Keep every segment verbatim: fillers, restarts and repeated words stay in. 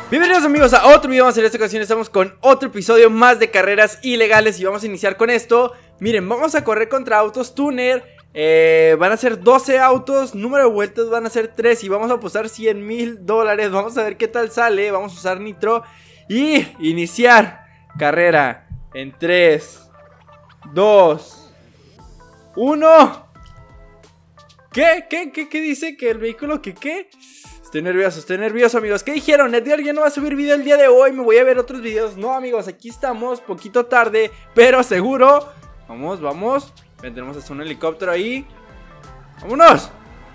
Bienvenidos amigos a otro video más. En esta ocasión estamos con otro episodio más de carreras ilegales y vamos a iniciar con esto. Miren, vamos a correr contra autos tuner. eh, Van a ser doce autos, número de vueltas van a ser tres y vamos a apostar cien mil dólares. Vamos a ver qué tal sale, vamos a usar nitro y iniciar carrera en tres, dos, uno. ¿Qué? ¿Qué? ¿Qué? ¿Qué dice? ¿Que el vehículo? ¿Qué? ¿Qué? Estoy nervioso, estoy nervioso amigos. ¿Qué dijeron? Edgar ya no va a subir video el día de hoy. Me voy a ver otros videos. No amigos, aquí estamos, poquito tarde, pero seguro. Vamos, vamos. Ven, tenemos hasta un helicóptero ahí. ¡Vámonos!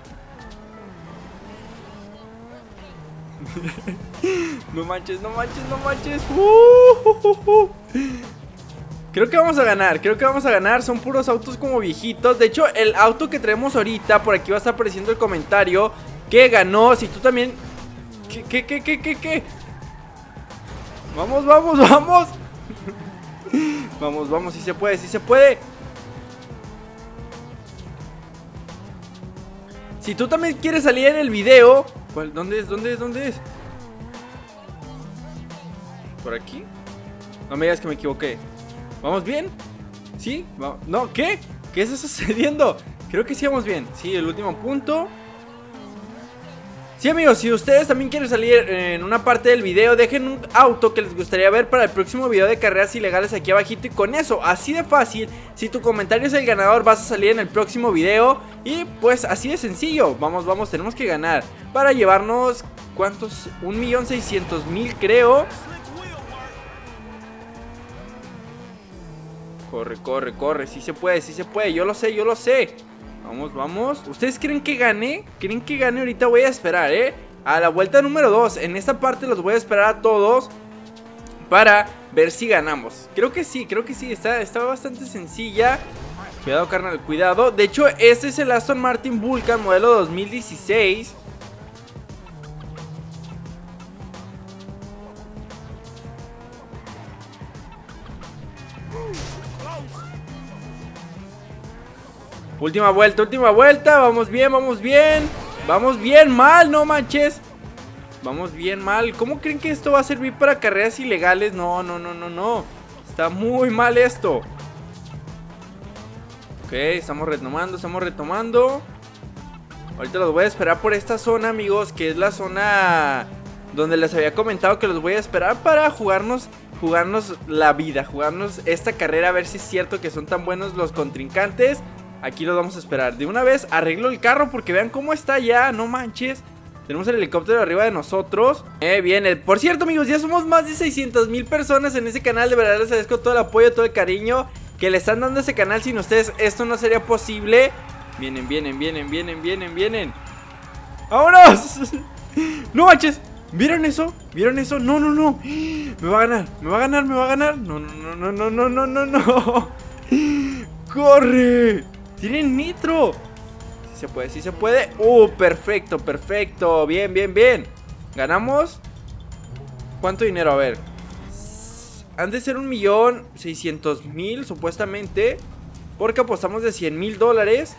No manches, no manches, no manches. uh, uh, uh, uh. Creo que vamos a ganar, creo que vamos a ganar. Son puros autos como viejitos. De hecho, el auto que traemos ahorita, por aquí va a estar apareciendo el comentario que ganó. Si tú también... ¿Qué, qué, qué, qué, qué, qué? Vamos, vamos, vamos. Vamos, vamos, si se puede, si se puede. Si tú también quieres salir en el video... ¿Cuál? ¿Dónde es? ¿Dónde es? ¿Dónde es? ¿Por aquí? No me digas que me equivoqué. ¿Vamos bien? ¿Sí? No, ¿qué? ¿Qué está sucediendo? Creo que sí vamos bien. Sí, el último punto. Sí amigos, si ustedes también quieren salir en una parte del video, dejen un auto que les gustaría ver para el próximo video de carreras ilegales aquí abajito. Y con eso, así de fácil, si tu comentario es el ganador, vas a salir en el próximo video. Y pues así de sencillo, vamos, vamos, tenemos que ganar para llevarnos, ¿cuántos? Un millón seiscientos mil creo. Corre, corre, corre, sí se puede, sí se puede, yo lo sé, yo lo sé. Vamos, vamos. ¿Ustedes creen que gane? ¿Creen que gane? Ahorita voy a esperar, ¿eh? A la vuelta número dos. En esta parte los voy a esperar a todos para ver si ganamos. Creo que sí, creo que sí. Está, está bastante sencilla. Cuidado, carnal, cuidado. De hecho, este es el Aston Martin Vulcan modelo dos mil dieciséis. Última vuelta, última vuelta. Vamos bien, vamos bien. Vamos bien, mal, no manches. Vamos bien, mal. ¿Cómo creen que esto va a servir para carreras ilegales? No, no, no, no, no. Está muy mal esto. Ok, estamos retomando, estamos retomando. Ahorita los voy a esperar por esta zona, amigos, que es la zona donde les había comentado que los voy a esperar para jugarnos Jugarnos la vida, jugarnos esta carrera. A ver si es cierto que son tan buenos los contrincantes. Aquí los vamos a esperar. De una vez arreglo el carro porque vean cómo está ya. No manches. Tenemos el helicóptero arriba de nosotros. Eh, bien. El... Por cierto, amigos, ya somos más de seiscientas mil personas en ese canal. De verdad les agradezco todo el apoyo, todo el cariño que le están dando a ese canal. Sin ustedes esto no sería posible. Vienen, vienen, vienen, vienen, vienen, vienen. ¡Vámonos! No manches. ¿Vieron eso? ¿Vieron eso? No, no, no. Me va a ganar, me va a ganar, me va a ganar. No, no, no, no, no, no, no, no. ¡Corre! ¡Tienen nitro! Sí se puede, sí se puede. ¡Uh! Perfecto, perfecto. Bien, bien, bien. ¿Ganamos? ¿Cuánto dinero? A ver. Han de ser un millón seiscientos mil, supuestamente. Porque apostamos de cien mil dólares.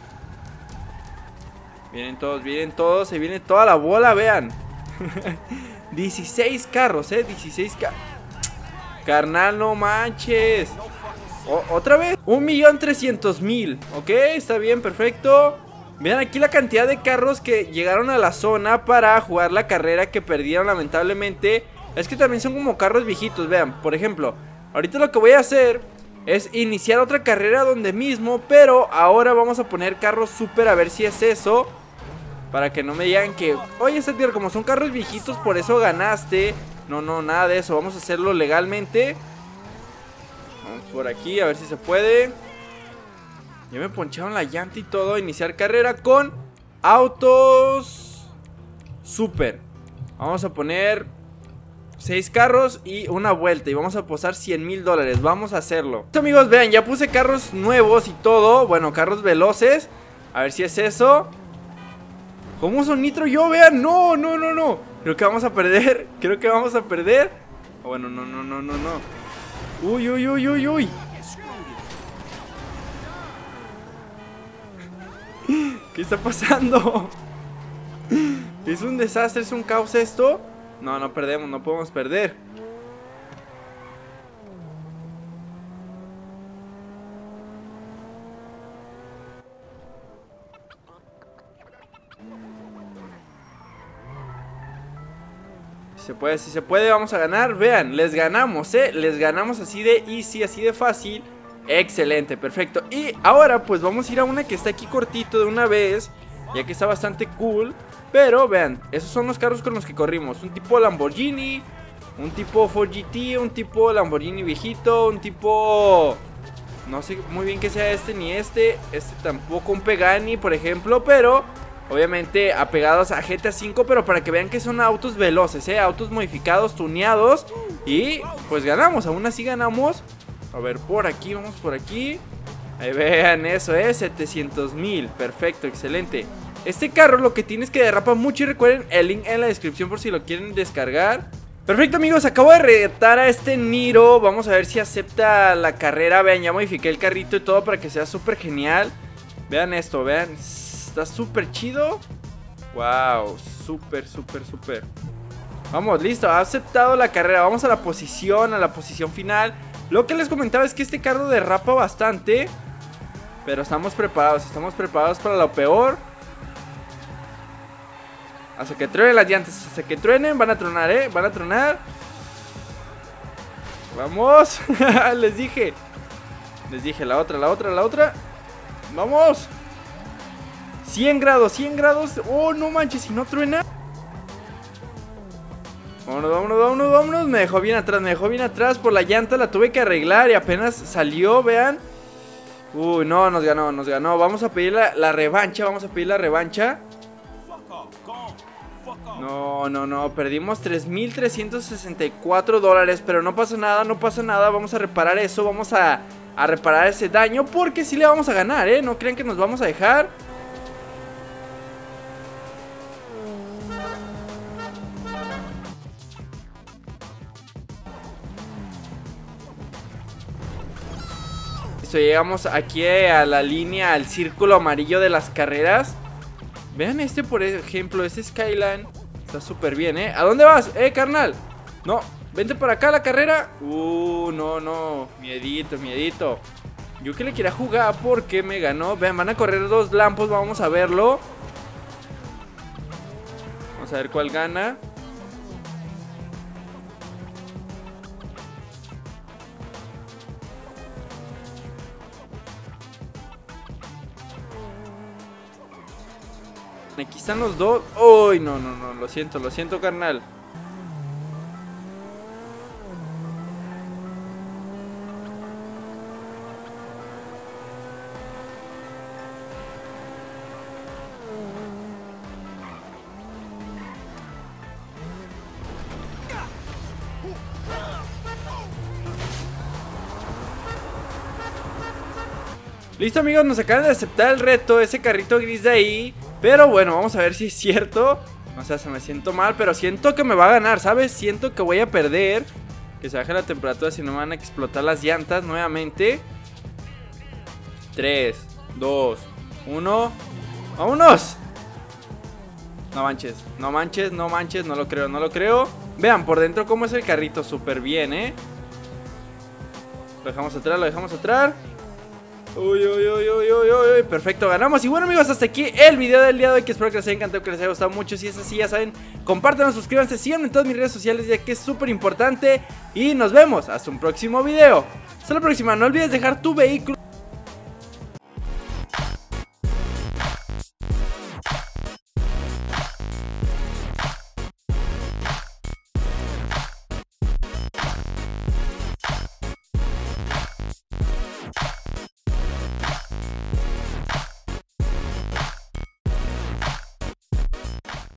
Vienen todos, vienen todos. Se viene toda la bola, vean. dieciséis carros, eh. dieciséis carros. Carnal, no manches. O, ¿Otra vez? Un millón trescientos mil. Ok, está bien, perfecto. Vean aquí la cantidad de carros que llegaron a la zona para jugar la carrera que perdieron lamentablemente. Es que también son como carros viejitos, vean. Por ejemplo, ahorita lo que voy a hacer es iniciar otra carrera donde mismo, pero ahora vamos a poner carros super a ver si es eso. Para que no me digan que, oye, Edgar, como son carros viejitos, por eso ganaste. No, no, nada de eso, vamos a hacerlo legalmente. Vamos por aquí, a ver si se puede. Ya me poncharon la llanta y todo. Iniciar carrera con autos super. Vamos a poner seis carros y una vuelta. Y vamos a apostar cien mil dólares. Vamos a hacerlo. Esto, amigos, vean, ya puse carros nuevos y todo. Bueno, carros veloces. A ver si es eso. ¿Cómo son nitro yo? Vean, no, no, no, no. Creo que vamos a perder. Creo que vamos a perder. Oh, bueno, no, no, no, no, no. Uy, uy, uy, uy, uy. ¿Qué está pasando? Es un desastre, es un caos esto. No, no perdemos, no podemos perder. Si se puede, si se puede, vamos a ganar. Vean, les ganamos, eh Les ganamos así de easy, así de fácil. Excelente, perfecto. Y ahora pues vamos a ir a una que está aquí cortito de una vez, ya que está bastante cool. Pero vean, esos son los carros con los que corrimos. Un tipo Lamborghini, un tipo Ford G T, un tipo Lamborghini viejito, un tipo... no sé muy bien que sea este ni este. Este tampoco, un Pagani por ejemplo. Pero obviamente apegados a G T A cinco, pero para que vean que son autos veloces, eh autos modificados, tuneados. Y pues ganamos, aún así ganamos. A ver, por aquí, vamos por aquí. Ahí vean, eso es, setecientos mil, perfecto, excelente. Este carro lo que tiene es que derrapa mucho. Y recuerden el link en la descripción por si lo quieren descargar. Perfecto amigos, acabo de retar a este Niro. Vamos a ver si acepta la carrera. Vean, ya modifiqué el carrito y todo para que sea súper genial. Vean esto, vean, está súper chido. Wow, súper, súper, súper. Vamos, listo, ha aceptado la carrera. Vamos a la posición, a la posición final. Lo que les comentaba es que este carro derrapa bastante, pero estamos preparados, estamos preparados para lo peor. Hasta que truenen las llantas, hasta que truenen, van a tronar, eh, van a tronar. Vamos, les dije. Les dije, la otra, la otra, la otra. Vamos. cien grados, cien grados. Oh, no manches, si no truena. Vámonos, vámonos, vámonos, vámonos. Me dejó bien atrás, me dejó bien atrás. Por la llanta la tuve que arreglar y apenas salió, vean. Uy, no, nos ganó, nos ganó. Vamos a pedir la, la revancha, vamos a pedir la revancha. No, no, no, perdimos tres mil trescientos sesenta y cuatro dólares. Pero no pasa nada, no pasa nada. Vamos a reparar eso, vamos a, a reparar ese daño, porque sí le vamos a ganar, eh. No crean que nos vamos a dejar. Listo, llegamos aquí a la línea, al círculo amarillo de las carreras. Vean este, por ejemplo, este Skyline. Está súper bien, ¿eh? ¿A dónde vas? Eh, carnal. No, vente para acá a la carrera. Uh, no, no, miedito, miedito. Yo que le quería jugar porque me ganó. Vean, van a correr dos lampos, vamos a verlo. Vamos a ver cuál gana. Aquí están los dos. Uy, no, no, no, lo siento, lo siento, carnal. Listo amigos, nos acaban de aceptar el reto, ese carrito gris de ahí. Pero bueno, vamos a ver si es cierto. O sea, se me siento mal, pero siento que me va a ganar, ¿sabes? Siento que voy a perder. Que se baje la temperatura, si no me van a explotar las llantas nuevamente. tres, dos, uno. ¡Vámonos! No manches, no manches, no manches, no lo creo, no lo creo. Vean por dentro cómo es el carrito, súper bien, ¿eh? Lo dejamos atrás, lo dejamos atrás. Uy, uy, uy, uy, uy, uy, perfecto, ganamos. Y bueno amigos, hasta aquí el video del día de hoy, que espero que les haya encantado, que les haya gustado mucho. Si es así, ya saben, compártanlo, suscríbanse, síganme en todas mis redes sociales, ya que es súper importante. Y nos vemos hasta un próximo video. Hasta la próxima, no olvides dejar tu vehículo